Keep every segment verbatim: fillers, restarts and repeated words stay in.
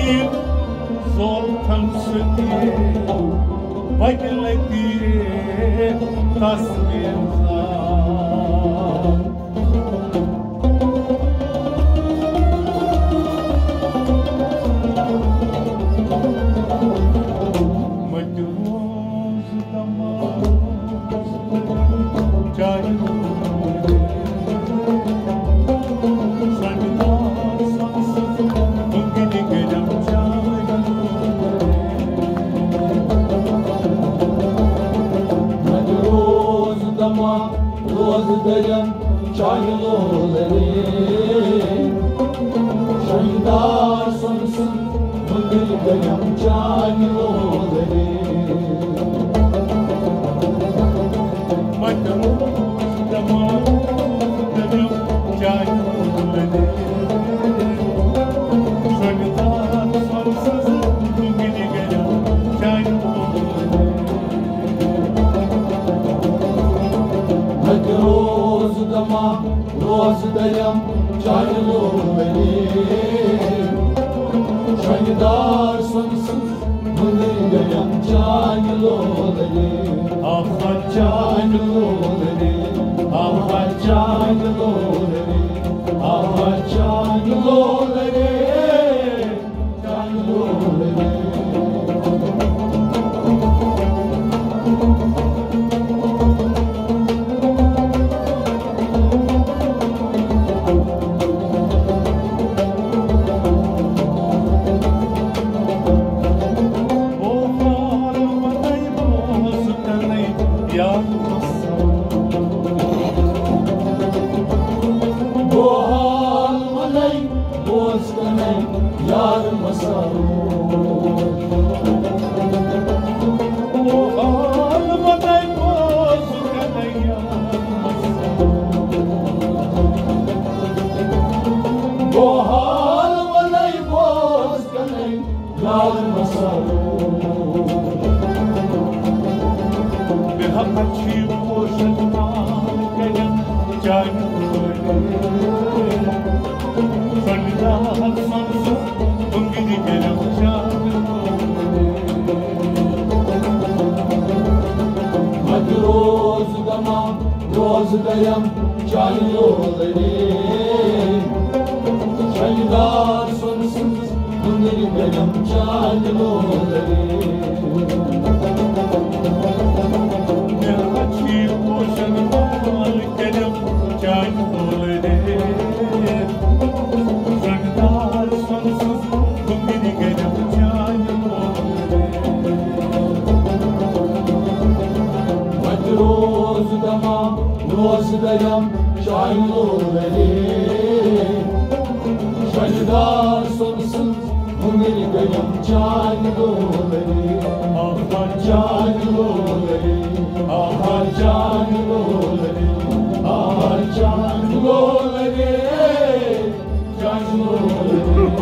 bir zoltan sütü Vakileti tasvirza Matroz damaz Cahil Rozdayım çaylıları Şaydar sansın Mıgıldayım çaylıları Matrozdama Rozdayım çaylıları Şaydar sansın Mıgıldayım çaylıları Rozdama, rozdayım çaylıları Şaydar sansın Mıgıldayım çaylıları Ah çaylıları Ah çaylıları Ah çaylıları Çaylıları Yar masal O almaday bozukana yar masal Bu halmalay bozkana yar masal Ve hakaçı boşanmal kayam canım Sanıda sansız Ungidi gelem canım Hadi rozdama rozdayım çaylıları Çaydar sonsuz Ungidi gelem çaylıları Ve hakaçı boşanmal kayam canım Rozdama, rozdayım çaylıları Şaydar sonsuz Mıgıldayım çaylıları Ah çaylıları Ah çaylıları Ah çaylıları Çaylıları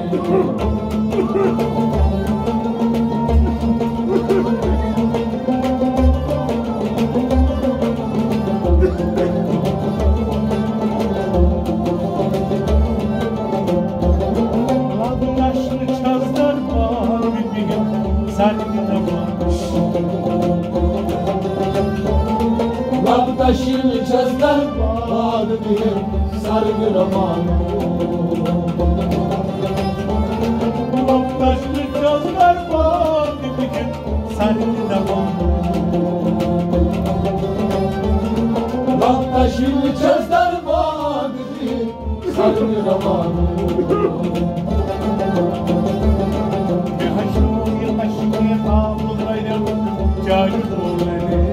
Taşın çözler vardı bir sargı romanı Taşın çözler vardı bir sargı romanı Taşın çözler vardı bir sargı romanı Ve haşu yılbaşı ağlayalım çaylıları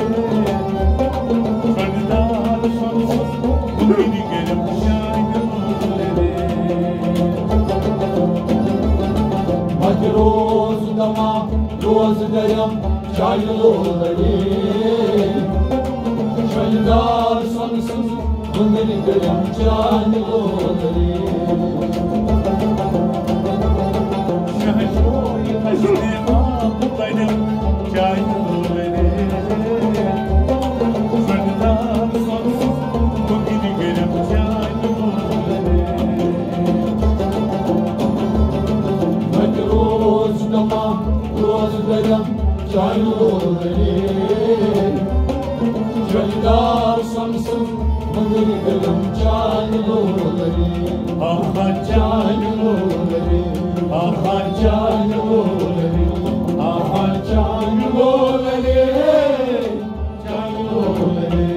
Hadi rozdama rozdayım çaylıları Şaydar sansız Mıgıldayım çaylıları Şaşoy haşne ağlayalım çaylıları Sanıdan sonsuz Bugünü gelip çaylıları dama roz verem çayları Şöldar samsın mıdır gülüm çayları Aha Çayları Aha çayları Aha çayları Çayları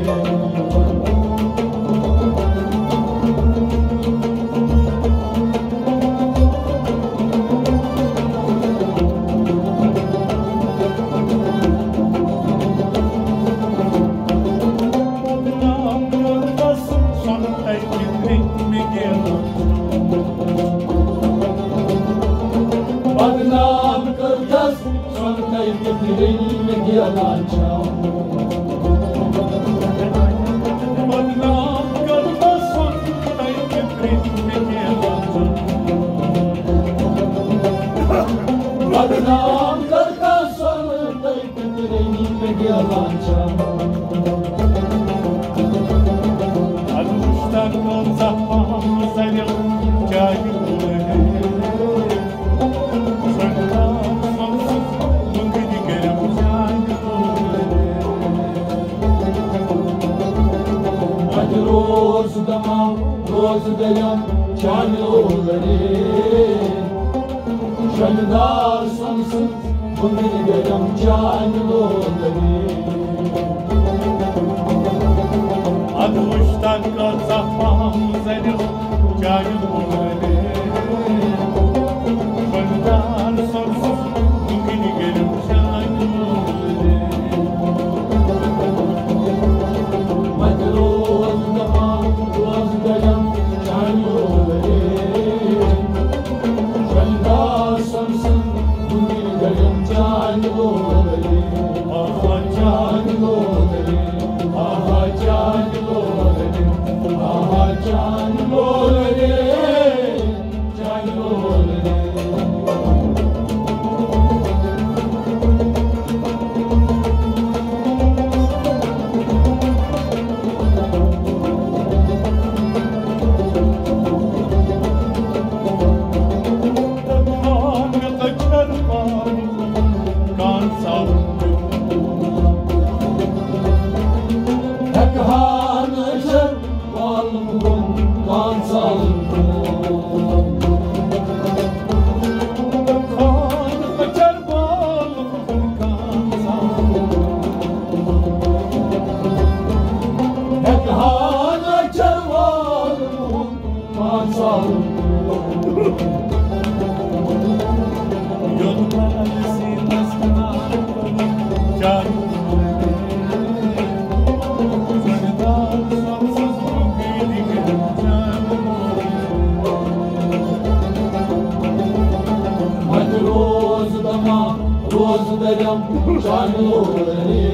Badnam kırtas son kayıp direğime yalanca Badnam kırtas son kayıp direğime yalanca Badnam kırtas son kayıp direğime yalanca Aluştan konzapam sayım cahilleri Roz dama roz verem çayları Şöldar samsın mıdır gülüm çayları Aluştan konzapam sayım cahilleri Şöldar sonsuz bugün gelip cahilleri Roz dama roz verem çayları Şöldar samsın mıdır gülüm çayları Aha Çayları Aha çayları Aha çayları Çayları Hanışır varlığın kansallığı Hek hanışır varlığın kansallığı Roz dama roz verem çayları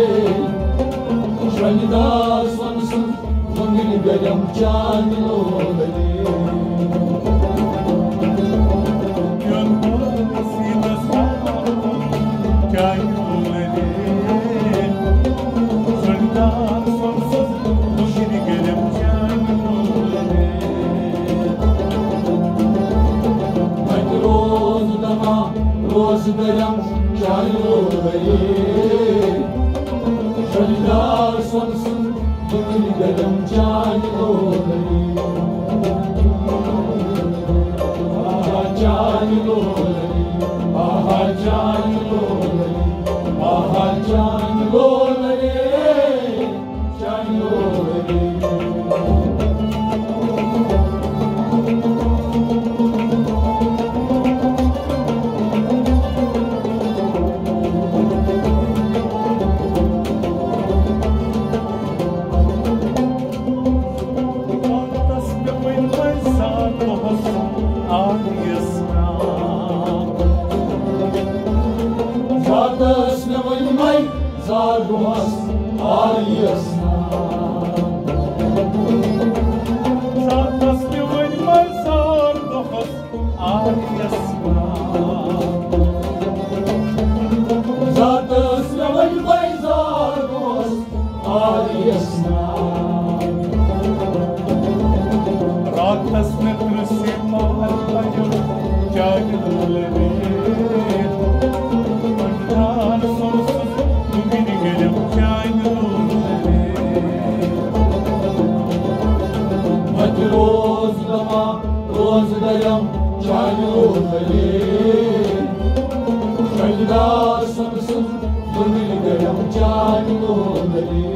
Şöldar samsın mıdır gülüm çayları Roz dama roz verem çayları Şöldar samsın mıdır gülüm çayları Aha çayları Aha çayları Aha çayları Çayları Zarduhas ayasna Zartas mi vayma zarduhas ayasna Zartas mi vayma zarduhas ayasna Ratas mi krisi mallayım cahilleri Çaylar sanırsın Gönül görem canlıları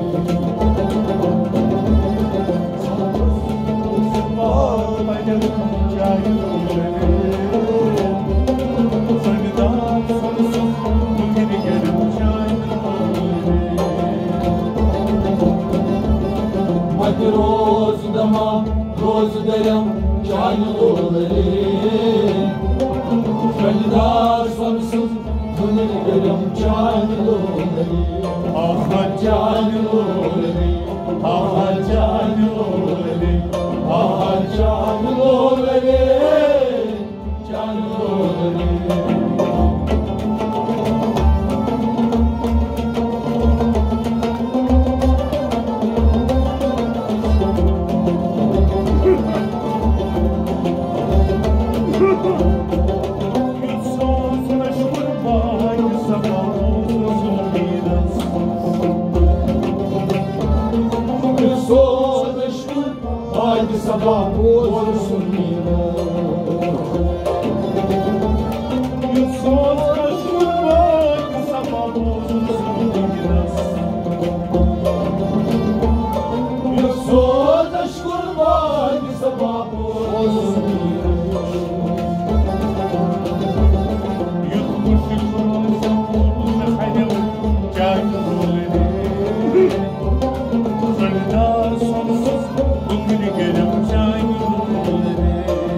Hadi roz dama, roz derem canlıları Çaylar sanırsın Gönül görem canlıları Ah canlıları, ah canlıları, Ah canlıları, canlıları Haydi sabah olsun miras Yusuf kaçırmak sabah olsun biraz. Yusuf aşkın haydi sabah olsun miras Yutmuş yutmuş yutmuş hayal canlıları Sırlar sonsuz bugün gelip canlıları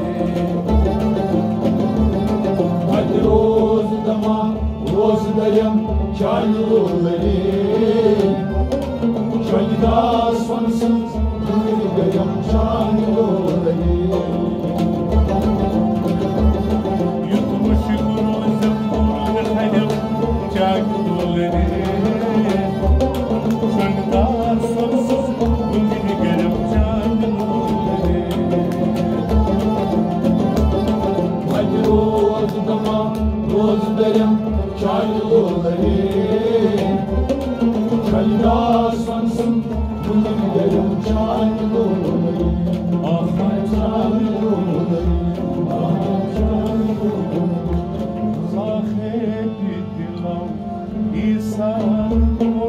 Hadi roz dama, roz derem canlıları Çayda sonsuz gönül görem canlıları Yutmuş yutmuş yutmuş hayal canlıları Sırlar sonsuz bugün gelip canlıları Hadi roz dama, roz derem canlıları Çayda sonsuz gönül görem canlıları Ah Canlıları, ah canlıları sahibi dilam İsa